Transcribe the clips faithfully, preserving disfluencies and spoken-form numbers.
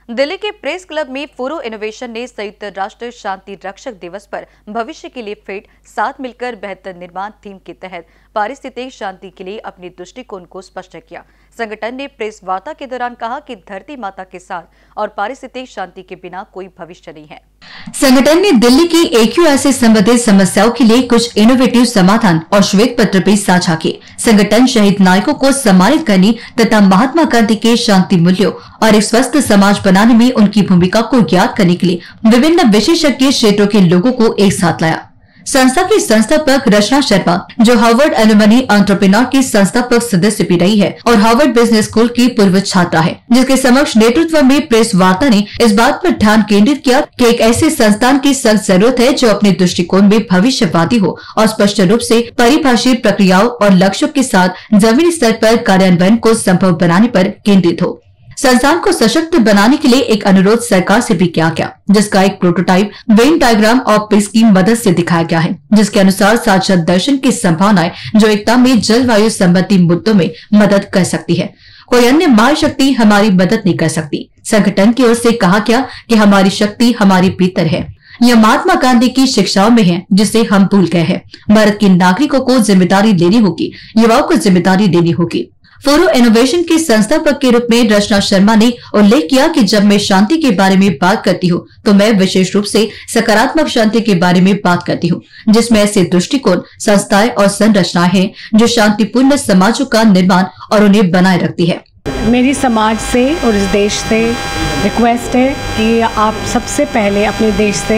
दिल्ली के press club में फोरो इनोवेशन ने संयुक्त राष्ट्र शांति रक्षक दिवस पर भविष्य के लिए फिट साथ मिलकर बेहतर निर्माण थीम के तहत पारिस्थितिक शांति के लिए अपने दृष्टिकोण को स्पष्ट किया। संगठन ने प्रेस वार्ता के दौरान कहा कि धरती माता के साथ और पारिस्थितिक शांति के बिना कोई भविष्य नहीं है। संगठन ने दिल्ली की एक्यूआई से संबंधित समस्याओं के लिए कुछ इनोवेटिव समाधान और श्वेत पत्र भी साझा किए। संगठन शहीद नायकों को सम्मानित करने तथा महात्मा गांधी के शांति मूल्यों और एक स्वस्थ समाज बनाने में उनकी भूमिका को याद करने के लिए विभिन्न विशेषज्ञ क्षेत्रों के लोगों को एक साथ लाया। संस्था की संस्थापक रचना शर्मा, जो हार्वर्ड एलुमनी एंटरप्रेन्योर की संस्थापक सदस्य भी रही है और हार्वर्ड बिजनेस स्कूल की पूर्व छात्रा है, जिसके समक्ष नेतृत्व में प्रेस वार्ता ने इस बात पर ध्यान केंद्रित किया कि एक ऐसे संस्थान की सख्त जरूरत है जो अपने दृष्टिकोण में भविष्यवादी हो और स्पष्ट रूप से परिभाषित प्रक्रियाओं और लक्ष्यों के साथ जमीनी स्तर पर कार्यान्वयन को संभव बनाने पर केंद्रित हो। संस्थान को सशक्त बनाने के लिए एक अनुरोध सरकार से भी किया गया, जिसका एक prototype Venn diagram of peace की मदद से दिखाया गया है, जिसके अनुसार साझा दर्शन की संभावनाएं जो एकता में जलवायु संबंधी मुद्दों में मदद कर सकती है। कोई अन्य महाशक्ति हमारी मदद नहीं कर सकती। संगठन की ओर से कहा गया कि हमारी शक्ति हमारे भीतर है। यह महात्मा गांधी की शिक्षाओं में है, जिसे हम भूल गए हैं। भारत के नागरिकों को जिम्मेदारी लेनी होगी, युवाओं को जिम्मेदारी लेनी होगी। फोरो इनोवेशन के संस्थापक के रूप में रचना शर्मा ने उल्लेख किया कि जब मैं शांति के बारे में बात करती हूँ तो मैं विशेष रूप से सकारात्मक शांति के बारे में बात करती हूँ, जिसमें ऐसे दृष्टिकोण, संस्थाएं और संरचनाएं हैं जो शांतिपूर्ण समाजों का निर्माण और उन्हें बनाए रखती है। मेरी समाज से और इस देश से रिक्वेस्ट है कि आप सबसे पहले अपने देश से,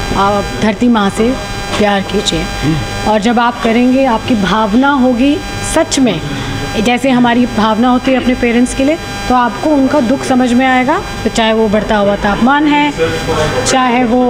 आप धरती माँ से प्यार कीजिए, और जब आप करेंगे आपकी भावना होगी सच में जैसे हमारी भावना होती है अपने पेरेंट्स के लिए, तो आपको उनका दुख समझ में आएगा। तो चाहे वो बढ़ता हुआ तापमान है, चाहे वो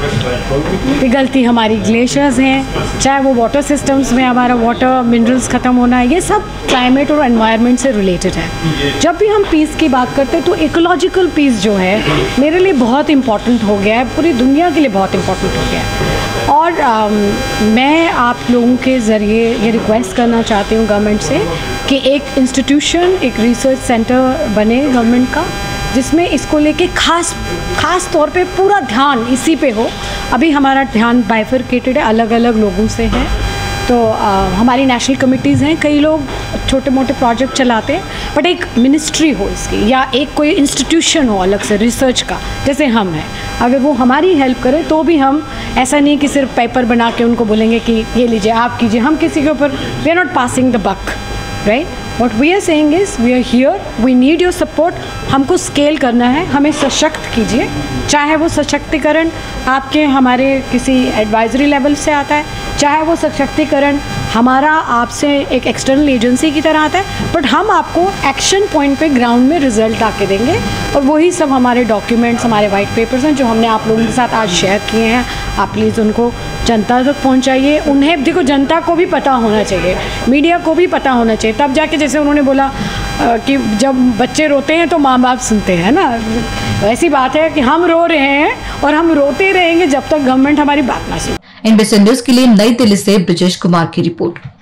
पिघलती हमारी ग्लेशियर्स हैं, चाहे वो वाटर सिस्टम्स में हमारा वाटर मिनरल्स ख़त्म होना है, ये सब क्लाइमेट और एनवायरनमेंट से रिलेटेड है। जब भी हम पीस की बात करते हैं तो इकोलॉजिकल पीस जो है मेरे लिए बहुत इम्पॉर्टेंट हो गया है, पूरी दुनिया के लिए बहुत इम्पॉर्टेंट हो गया है। और आ, मैं आप लोगों के ज़रिए ये रिक्वेस्ट करना चाहती हूँ गवर्नमेंट से कि एक इंस्टीट्यूशन, एक रिसर्च सेंटर बने गवर्नमेंट का, जिसमें इसको लेके खास खास तौर पे पूरा ध्यान इसी पे हो। अभी हमारा ध्यान बाइफरकेटेड है, अलग अलग लोगों से है। तो आ, हमारी नेशनल कमिटीज़ हैं, कई लोग छोटे मोटे प्रोजेक्ट चलाते हैं, बट एक मिनिस्ट्री हो इसकी या एक कोई इंस्टीट्यूशन हो अलग से रिसर्च का, जैसे हम हैं। अगर वो हमारी हेल्प करें तो भी हम ऐसा नहीं कि सिर्फ पेपर बना के उनको बोलेंगे कि ये लीजिए आप कीजिए। हम किसी के ऊपर we are not passing the buck, right. What we are saying is we are here, we need your support. हमको स्केल करना है, हमें सशक्त कीजिए। चाहे वो सशक्तिकरण आपके हमारे किसी एडवाइजरी लेवल से आता है, चाहे वो सशक्तिकरण हमारा आपसे एक एक्सटर्नल एजेंसी की तरह आता है, बट हम आपको एक्शन पॉइंट पे ग्राउंड में रिजल्ट आके देंगे। और वही सब हमारे डॉक्यूमेंट्स, हमारे वाइट पेपर्स हैं जो हमने आप लोगों के साथ आज शेयर किए हैं। आप प्लीज़ उनको जनता तक पहुंचाइए। उन्हें देखो, जनता को भी पता होना चाहिए, मीडिया को भी पता होना चाहिए, तब जाके जैसे उन्होंने बोला कि जब बच्चे रोते हैं तो माँ बाप सुनते हैं ना, ऐसी बात है कि हम रो रहे हैं और हम रोते रहेंगे जब तक गवर्नमेंट हमारी बात ना सुने। एनबीसी न्यूज के लिए नई दिल्ली से ब्रजेश कुमार की रिपोर्ट।